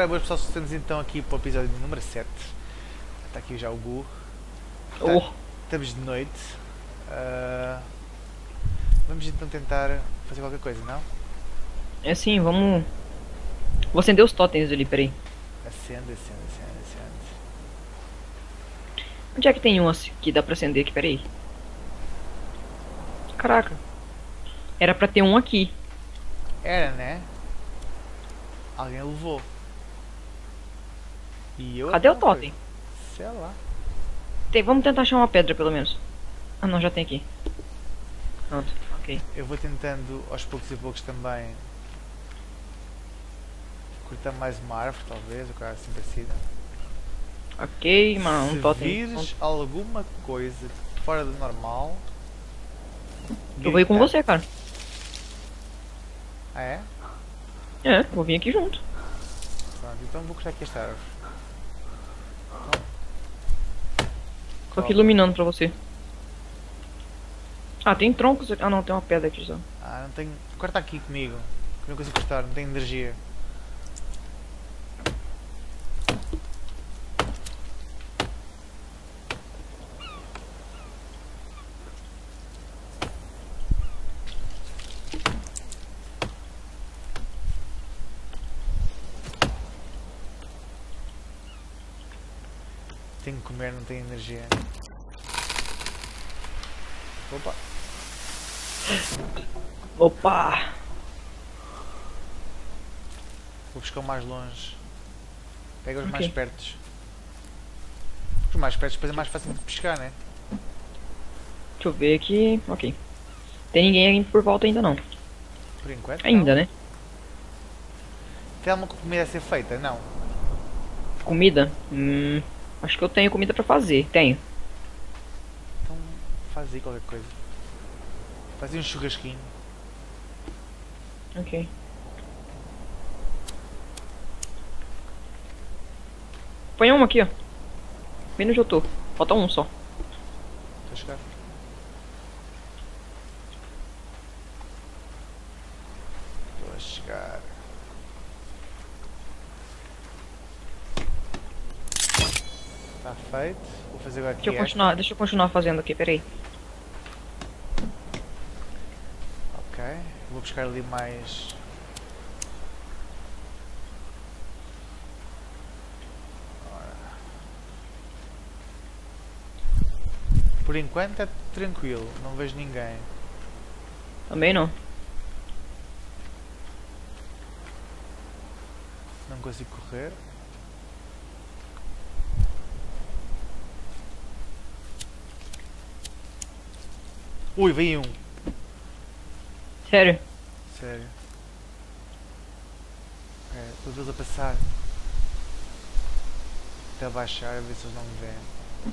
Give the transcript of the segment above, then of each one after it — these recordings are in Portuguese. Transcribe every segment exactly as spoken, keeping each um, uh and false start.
Ora, boas pessoal, estamos então aqui para o episódio número sete. Está aqui já o Gu. Tá, Oh. Estamos de noite. Uh, vamos então tentar fazer qualquer coisa, não? É assim, vamos... Vou acender os totens ali, peraí. Acende, acende, acende, acende. Onde é que tem um assim que dá pra acender aqui, peraí? Caraca. Era pra ter um aqui. Era, né? Alguém levou. E eu Cadê o não foi. totem? Sei lá. Tem, vamos tentar achar uma pedra, pelo menos. Ah, não, já tem aqui. Pronto, ok. Eu vou tentando aos poucos e poucos também cortar mais uma árvore, talvez, ou coisa assim parecida. Ok, mano, um Se totem. vires alguma coisa fora do normal, Eu vou ir com grita. você, cara. Ah, é? É, vou vir aqui junto. Pronto, então vou cortar aqui esta árvore. Tô aqui iluminando pra você. Ah, tem troncos aqui. Ah, não, tem uma pedra aqui só. Ah, não tenho... Corta aqui comigo. Que eu não consigo cortar, não tenho energia. Tenho que comer, não tenho energia. Opa! Opa! Vou buscar o mais longe. Pega os Ok. mais pertos. Os mais pertos depois é mais fácil de pescar, né? Deixa eu ver aqui. Ok. Tem ninguém por volta ainda não. Por enquanto. Ainda, não. né? Tem alguma comida a ser feita? Não. Comida? Hum... Acho que eu tenho comida pra fazer. Tenho. Então faz aí qualquer coisa. Faz aí um churrasquinho. Ok. Põe um aqui, ó. Bem onde eu tô. Falta um só. Estou a chegar. Estou a chegar. Está feito. Vou fazer agora aqui Deixa eu esta. continuar, deixa eu continuar fazendo aqui, peraí. Ok. Vou buscar ali mais. Ora. Por enquanto é tranquilo, não vejo ninguém. Também não. Não consigo correr. Ui, veio um. Sério? Sério. Ok, estou a vê-los a passar. Até baixar, a ver se eles não me veem.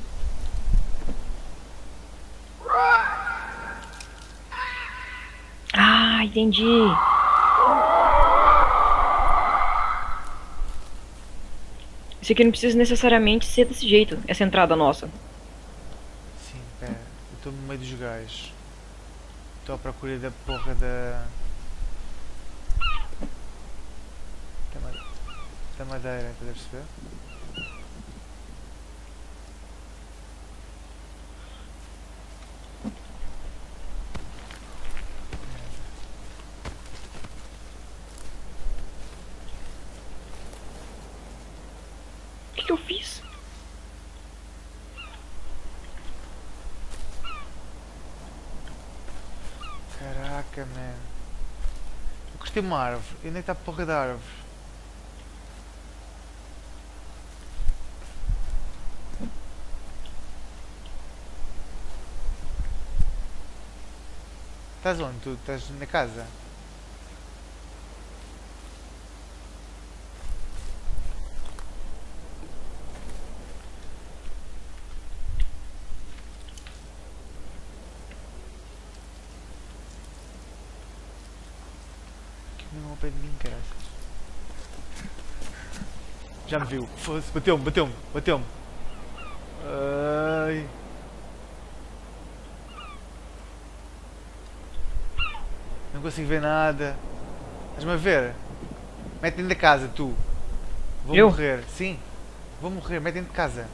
Ah, entendi. Isso aqui não precisa necessariamente ser desse jeito, essa entrada nossa. Sim, pera. Eu estou no meio dos gajos. Estou à procura da porra da... Da, ma... da madeira, estás a perceber? O que, que eu fiz? Caraca, man. Eu cortei uma árvore. E onde é que está a porra da árvore? Estás onde? Tu estás na casa? Que não ao pé de mim, caraças. Já me viu. Foda-se, bateu-me, bateu-me, bateu-me. Ai. Não consigo ver nada. Estás-me a ver? Mete-me da casa, tu. Vou Eu? morrer, sim. Vou morrer, mete dentro de casa.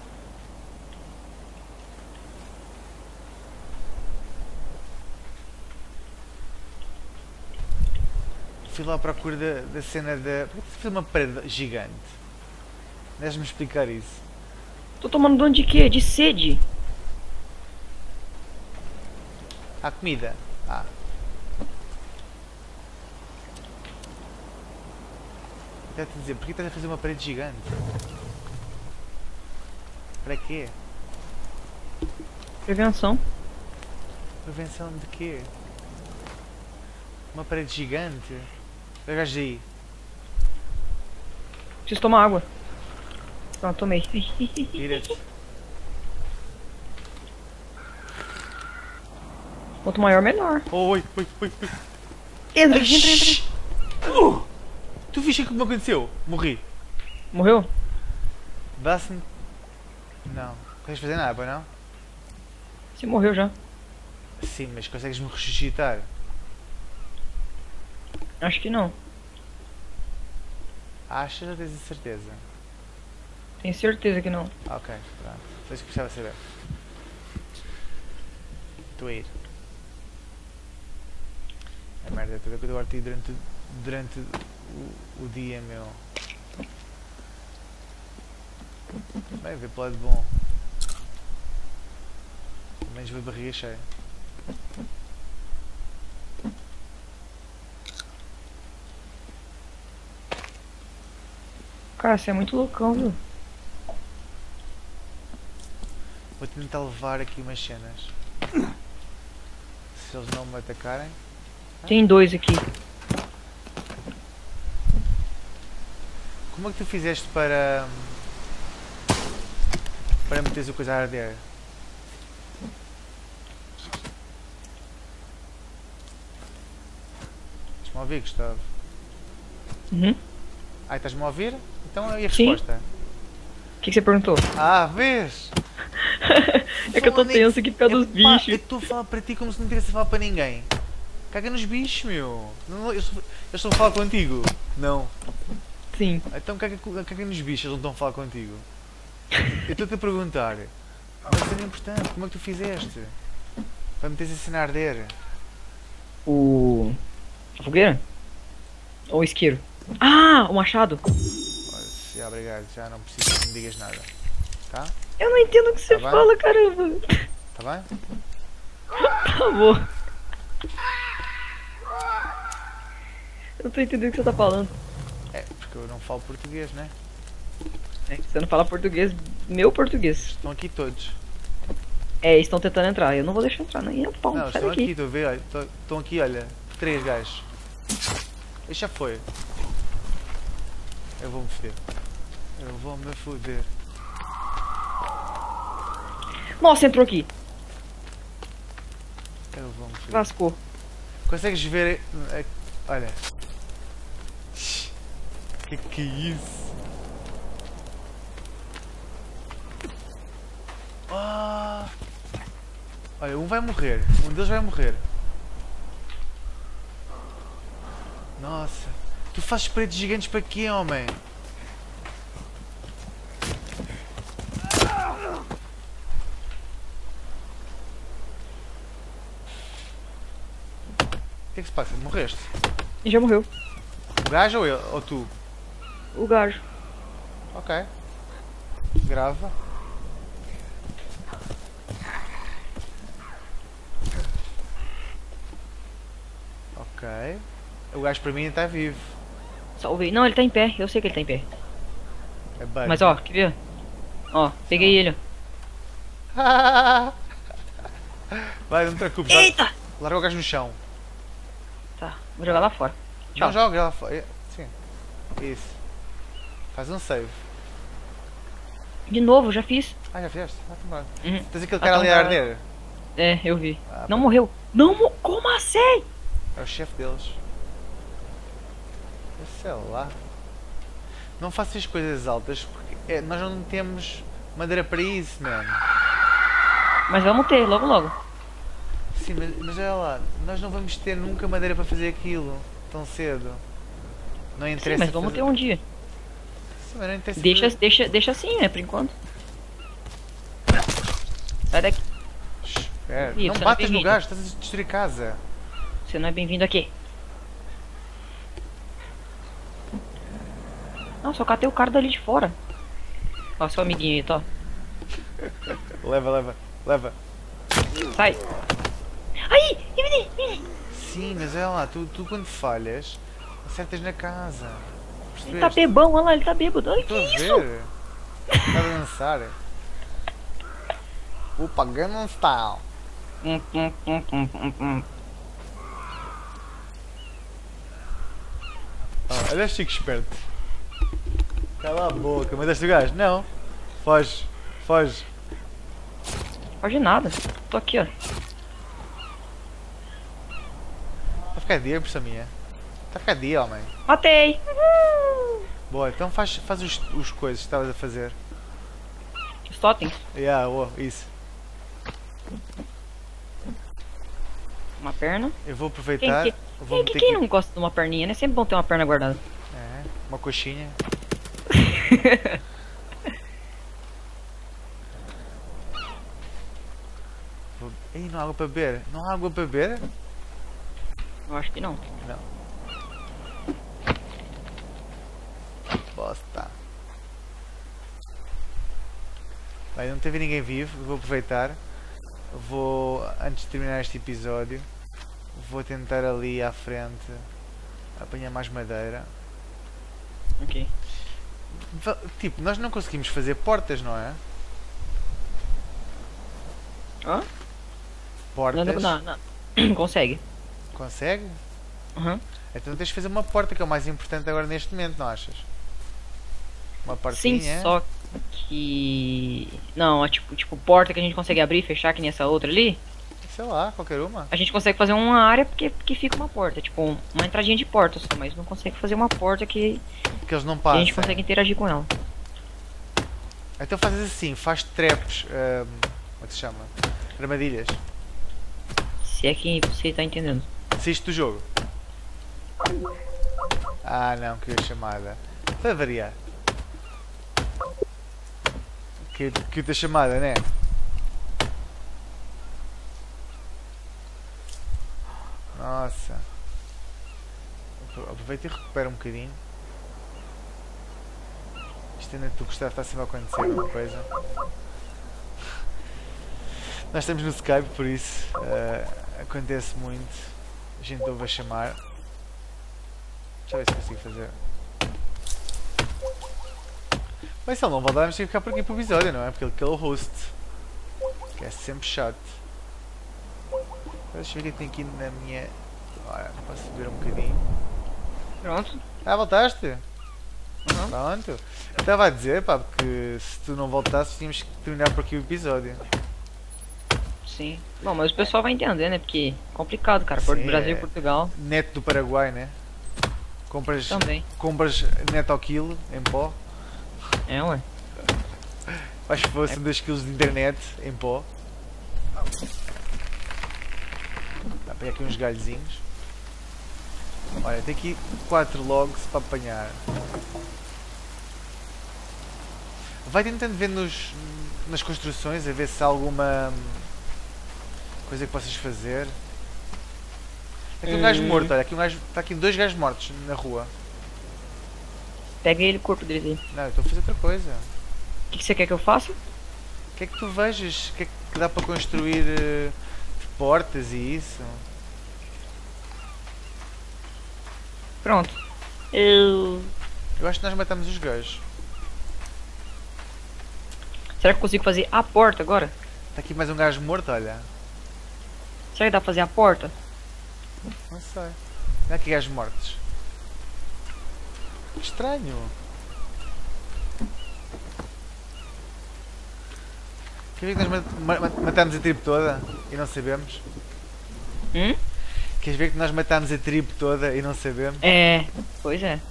Fui lá à procura da, da cena da... Por que você fez uma parede gigante? Deves-me explicar isso. Tô tomando dano de quê? De sede. Há comida. Ah. Quero te dizer, porquê estás a fazer uma parede gigante? Para quê? Prevenção. Prevenção de quê? Uma parede gigante? Pega aí. Preciso tomar água. Pronto, tomei. Tira-te. Quanto maior, menor. Oi, oi, oi, oi. Entra, entra, entra. Uh! Tu viste o que me aconteceu? Morri. Morreu? Dá-se-me... Não. Não consegues fazer nada, pois não? Você morreu já. Sim, mas consegues-me ressuscitar? Acho que não. Achas ou tens a certeza? Tenho certeza que não. Ok, pronto. Foi isso que precisava saber. Estou a ir. A merda toda que eu agora tive durante, durante o, o dia, meu. Bem, ver pelo lado bom. Pelo menos vou de barriga cheia. Cara, você é muito loucão, viu? Vou tentar levar aqui umas cenas. Se eles não me atacarem. Tem dois aqui. Como é que tu fizeste para... para meteres a coisa a arder? Estás-me a ouvir, Gustavo? Uhum. Ah, estás-me a ouvir? Então e a Sim. resposta? O que, que você perguntou? Ah, vês? É que eu tô Falando tenso aqui por causa dos Epá, bichos. eu estou a falar para ti como se não tivesse a falar para ninguém. Caga nos bichos, meu. Não, eu, estou, eu estou a falar contigo. Não. Sim. Então caga, caga nos bichos, eles não estão a falar contigo. Eu estou-te a perguntar. Uma cena importante, como é que tu fizeste? Para meteres a cena a arder. O... A fogueira? Ou o isqueiro? Ah, o machado. Olha, já, obrigado, já não preciso que me digas nada. Tá? Eu não entendo o que você Tá bem? fala, caramba. Tá bem? Tá bom. Eu não tô entendendo o que você tá falando. É, porque eu não falo português, né? É que você não fala português, meu português. Estão aqui todos. É, eles estão tentando entrar. Eu não vou deixar entrar, nem a pau. Não, Sai estão daqui. aqui, estou a ver, olha. Estão- Estão aqui, olha. Três gajos. Este já foi. Eu vou-me foder. Eu vou-me foder. Nossa, entrou aqui. Eu vou-me foder. Lascou. Consegues ver... eh, Olha. Que que é isso? Ah! Olha, um vai morrer. Um deles vai morrer. Nossa. Tu fazes paredes gigantes para quê, homem? O que é que se passa? Morreste? E já morreu. O gajo ou, eu, ou tu? O gajo. Ok. Grava. Ok. O gajo para mim está vivo. Salvei. Não, ele tá em pé. Eu sei que ele tá em pé. É bug. Mas ó, quer ver? Ó, peguei ele. Vai, não te preocupes. Eita! Larga o gajo no chão. Tá, vou jogar lá fora. Tchau. Não joga lá fora. Sim. Isso. Faz um save. De novo, já fiz. Ah, já fizeste? Ah, então bora. Uhum. Tens aquele Ah, cara ali a então arder? É, eu vi. Ah, Não pá. morreu. Não mo... Como assim? É o chefe deles. Eu sei lá. Não faças as coisas altas porque é, nós não temos madeira para isso, mano. Mas vamos ter, logo logo. Sim, mas, mas olha lá, nós não vamos ter nunca madeira para fazer aquilo tão cedo. Não Sim, interessa. mas vamos fazer... ter um dia. Sim, mas não interessa. Deixa, deixa, deixa assim, né, por enquanto. Sai daqui. Espera, Ih, não você não é batas no bem-vindo. gajo, estás a destruir casa. Você não é bem-vindo aqui. Não, só catei o cara dali de fora. Ó, seu amiguinho aí, tá? Leva, leva, leva. Sai. Aí, vem, vem. Sim, mas olha lá, tu, tu quando falhas, acertas na casa. Ele tá Percebeste? bebão, olha lá, ele tá bêbado. Ai, que Estou a isso? ver. Está a dançar. Opa, Gangnam Style. Hum, hum, hum, hum, hum, hum. Ah, olha, Chico esperto. Cala a boca, mataste o gajo? Não. Foge, foge. Pode nada. Tô aqui, ó. Está a ficar dia, por minha. Está a ficar dia, homem. Matei. Uhul. Boa, então faz, faz os, os coisas que estavas a fazer. Os totens. Yeah, oh, isso. Uma perna. Eu vou Quem, aproveitar. que, eu vou quem, meter quem aqui- não gosta de uma perninha, né? Sempre bom ter uma perna guardada. É, uma coxinha. Vou... Ei, não há água para beber. Não há água para beber? Eu acho que não. Não. Bosta. Bem, não teve ninguém vivo. Vou aproveitar. Vou, antes de terminar este episódio, vou tentar ali à frente apanhar mais madeira. Ok. Va- Tipo, nós não conseguimos fazer portas, não é? Hã? Portas. Não, não, não, não. Consegue. Consegue? Uhum. Então tens de fazer uma porta, que é o mais importante agora neste momento, não achas? Uma Sim, portinha. só que... Não, é tipo, tipo porta que a gente consegue abrir e fechar, que nem essa outra ali. Sei lá, qualquer uma. A gente consegue fazer uma área porque, porque fica uma porta. Tipo, um- uma entradinha de porta só. Mas não consegue fazer uma porta que, Que eles não que a passam. gente consegue interagir com ela. Então fazes assim, faz traps. ahm, como é que se chama? Armadilhas. Se é que você tá entendendo. Saíste do jogo. Ah não, que chamada. Para variar. Que, que outra chamada, né? Nossa. Apro- Aproveita e recupera um bocadinho. Isto ainda tu gostava, está sempre a acontecer alguma coisa. Nós estamos no Skype, por isso eh, acontece muito. A gente ouve a chamar. Deixa eu ver se consigo fazer. Mas se ele não voltar, vamos ter que ficar por aqui para o episódio, não é? Porque ele que é o host. Que é sempre chato. Deixa eu ver o que tem aqui na minha. Ora, posso subir um bocadinho. Pronto. Ah, voltaste? Uhum. Pronto. Eu estava a dizer, pá, porque se tu não voltasses, tínhamos que terminar por aqui o episódio. Sim. Bom, mas o pessoal vai entender, né? Porque é complicado, cara. Por Sim, Brasil é. e Portugal Neto do Paraguai, né? Compras, também. compras neto ao quilo em pó. É, ué. Acho que fossem dois quilos de internet em pó. Dá para pegar aqui uns galhozinhos. Olha, tem aqui quatro logs para apanhar. Vai tentando ver nos, nas construções a ver se há alguma hum, coisa que possas fazer. Aqui um gajo Hum. morto, olha, aqui um gajo, está aqui dois gajos mortos na rua. Pega ele, o corpo deles aí. Não, eu estou a fazer outra coisa. O que, que você quer que eu faça? O que é que tu vejas? O que é que dá para construir eh, portas e isso? Pronto. Eu... Eu acho que nós matamos os gajos. Será que eu consigo fazer a porta agora? Está aqui mais um gajo morto, olha. Será que dá pra fazer a porta? Não sei. Olha aqui gajos mortos. Que estranho. Quer ver que nós ma- ma- matamos a tribo toda e não sabemos? Hum? Queres ver que nós matamos a tribo toda e não sabemos? É... Pois é.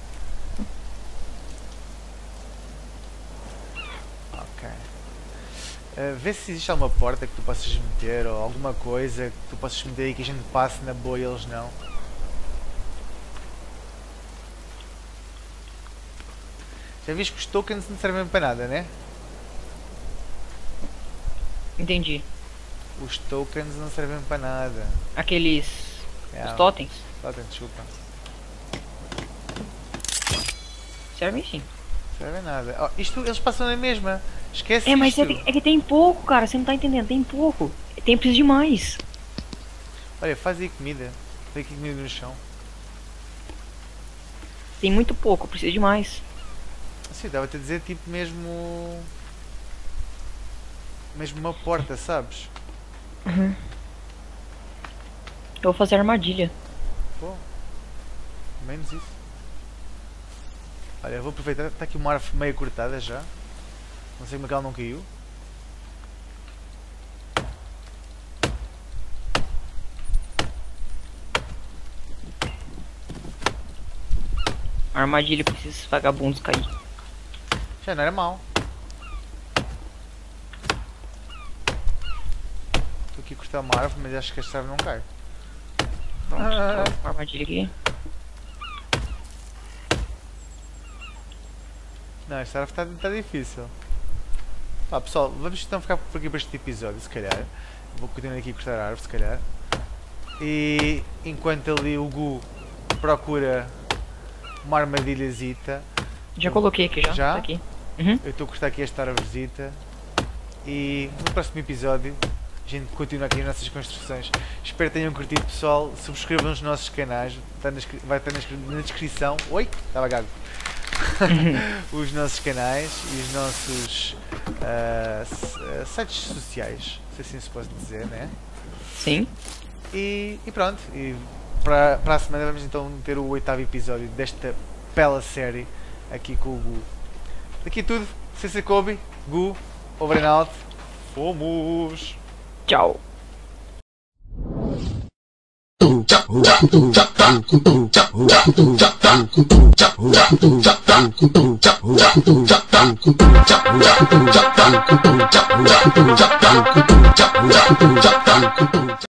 Ok. Uh, vê se existe alguma porta que tu possas meter ou alguma coisa que tu possas meter aí que a gente passe na boa e eles não. Já Já viste que os tokens não servem para nada, né? Entendi. Os tokens não servem para nada. Aqueles... É, Os totens. Totem, desculpa. Servem sim. Servem nada. Oh, isto eles passam na mesma. Esquece É, mas isto. é que, é que tem pouco, cara. Você não tá entendendo. Tem pouco. Tem preciso de mais. Olha, faz aí comida. Tem aqui comida no chão. Tem muito pouco. Preciso de mais. Assim, dava-te a dizer tipo mesmo... Mesmo uma porta, sabes? Uhum. Eu vou fazer armadilha. Pô. Menos isso. Olha, eu vou aproveitar. Está aqui uma árvore meio cortada já. Não sei como é que ela não caiu. Armadilha pra esses vagabundos cair. Já não era mau. Estou aqui a cortar uma árvore, mas acho que esta árvore não cai. Pronto, Ah. tô com a armadilha aqui. Não, esta árvore está tá difícil. Ah, pessoal, vamos então ficar por aqui para este episódio, se calhar. Vou continuar aqui a cortar a árvore, se calhar. E enquanto ali o Gu procura uma armadilhazita, Já coloquei aqui já. Já? Tá aqui. Uhum. eu estou a cortar aqui esta árvorezita. E no próximo episódio a gente continua aqui as nossas construções. Espero que tenham curtido, pessoal. Subscrevam os nossos canais, tá na, vai estar na, na descrição. Oi, estava gago. Os nossos canais e os nossos uh, sites sociais, se assim se pode dizer, né? Sim. E, e pronto, e para, para a semana vamos então ter o oitavo episódio desta bela série aqui com o Gu. Daqui tudo, C C Kobe, Gu, over and out, fomos! Tchau.